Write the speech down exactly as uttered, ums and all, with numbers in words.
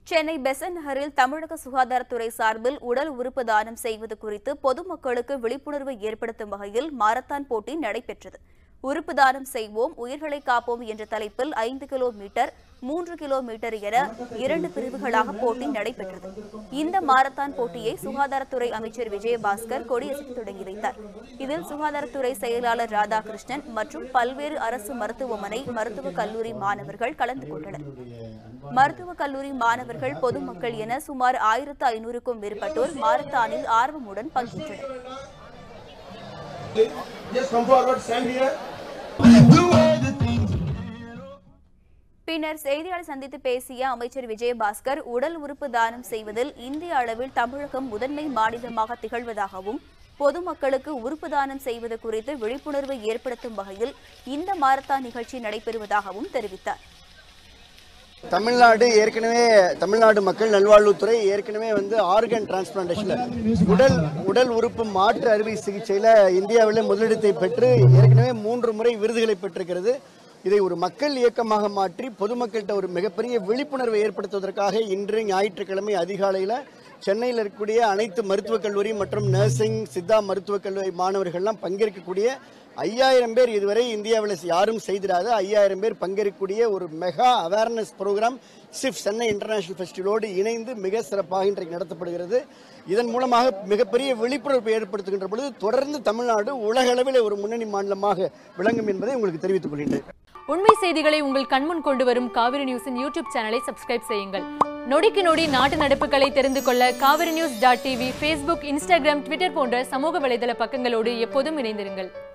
சென்னை பெசன்ட் நகரில் தமிழக சுகாதாரத்துறை சார்பில் உடல் உறுப்பு தானம் செய்வது குறித்து பொதுமக்களுக்கு விழிப்புணர்வு ஏற்படுத்தும் வகையில் மாரத்தான் போட்டி நடைபெற்றது. உறுப்பு தானம் செய்வோம், உயிர்களை காப்போம் என்ற தலைப்பில் ஐந்து கிலோமீட்டர், மூன்று கிலோமீட்டர் என இரண்டு பிரிவுகளாக போட்டி நடைபெற்றது. இந்த மாரத்தான் போட்டியை சுகாதாரத்துறை அமைச்சர் விஜயபாஸ்கர் கொடியசைத்து தொடங்கி வைத்தார். இதில் சுகாதாரத்துறை செயலாளர் ராதாகிருஷ்ணன் மற்றும் பல்வேறு அரசு மருத்துவமனை மருத்துவக் கல்லூரி மாணவர்கள் கலந்து கொண்டனர். மருத்துவக் கல்லூரி மாணவர்கள், பொதுமக்கள் என சுமார் ஆயிரத்து ஐநூறுக்கும் மேற்பட்டோர் மாரத்தானில் ஆர்வமுடன் பங்கேற்றனர். பின்னர் செய்தியாளர் சந்தித்து பேசிய அமைச்சர் விஜயபாஸ்கர், உடல் உறுப்பு தானம் செய்வதில் இந்திய அளவில் தமிழகம் முதன்மை மாநிலமாக திகழ்வதாகவும், பொதுமக்களுக்கு உறுப்பு தானம் செய்வது குறித்து விழிப்புணர்வு ஏற்படுத்தும் வகையில் இந்த மாரத்தான் நிகழ்ச்சி நடைபெறுவதாகவும் தெரிவித்தார். தமிழ்நாடு ஏற்கனவே தமிழ்நாடு மக்கள் நல்வாழ்வுத்துறை ஏற்கனவே வந்து ஆர்கன் டிரான்ஸ்பிளான்டேஷன்ல உடல் உடல் உறுப்பு மாற்று அறுவை சிகிச்சையில இந்தியாவிலே முதலிடத்தை பெற்று ஏற்கனவே மூன்று முறை விருதுகளை பெற்றிருக்கிறது. இதை ஒரு மக்கள் இயக்கமாக மாற்றி பொதுமக்கள்கிட்ட ஒரு மிகப்பெரிய விழிப்புணர்வை ஏற்படுத்துவதற்காக இன்று ஞாயிற்றுக்கிழமை அதிகாலையில் சென்னையில் இருக்கக்கூடிய அனைத்து மருத்துவக் கல்லூரி மற்றும் நர்சிங், சித்தா மருத்துவக் கல்லூரி மாணவர்கள்லாம் பங்கேற்கக்கூடிய ஐயாயிரம் பேர் இதுவரை இந்தியாவில் யாரும் செய்திடாத ஐயாயிரம் பேர் பங்கேற்கக்கூடிய ஒரு மெகா அவேர்னஸ் ப்ரோக்ராம் சிஃப் சென்னை இன்டர்நேஷனல் ஃபெஸ்டிவலோடு இணைந்து மிக சிறப்பாக இன்றைக்கு நடத்தப்படுகிறது. இதன் மூலமாக மிகப்பெரிய விழிப்புணர்வு ஏற்படுத்துகின்ற பொழுது தொடர்ந்து தமிழ்நாடு உலக அளவில் ஒரு முன்னணி மாநிலமாக விளங்கும் என்பதை உங்களுக்கு தெரிவித்துக் கொள்கின்றேன். உண்மை செய்திகளை உங்கள் கண்முன் கொண்டு வரும் காவிரி நியூஸின் யூடியூப் சேனலை சப்ஸ்கிரைப் செய்யுங்கள். நொடிக்கு நொடி நாட்டு நடப்புகளை தெரிந்து கொள்ள Kaveri news dot TV, Facebook, Instagram, Twitter போன்ற சமூக வலைதள பக்கங்களோடு எப்போதும் இணைந்திருங்கள்.